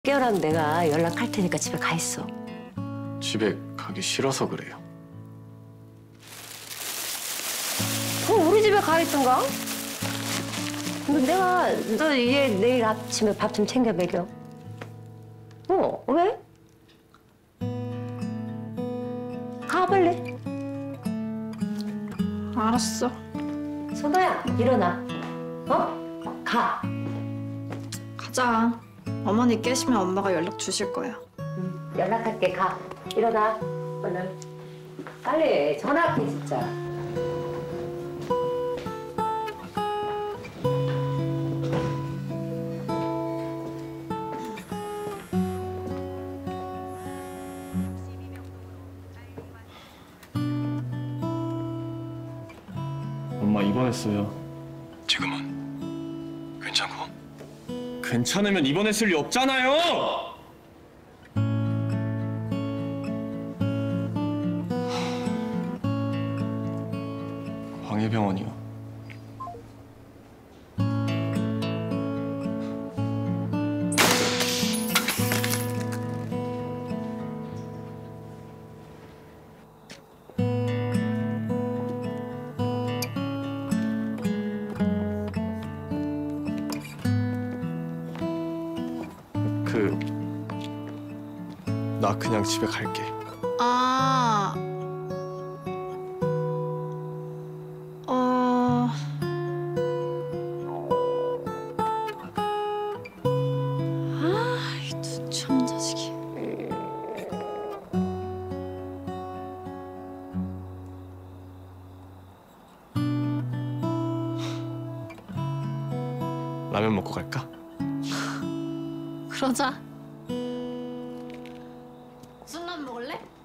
깨어나면 내가 연락할 테니까 집에 가 있어. 집에 가기 싫어서 그래요. 그럼 우리 집에 가 있던가? 내가 너 얘 내일 아침에 밥 좀 챙겨 먹여. 왜? 가 빨리. 알았어. 선아야 일어나. 가. 가자. 어머니 깨시면 엄마가 연락 주실 거야. 연락할게. 가. 일어나. 얼른. 빨리 전화할게 진짜. 엄마 입원했어요. 지금은? 괜찮고? 괜찮으면 입원했을 리 없잖아요! 광해병원이요. 나 그냥 집에 갈게. 아, 이 누참 자식이. 라면 먹고 갈까? 그러자. 무슨 라면 먹을래?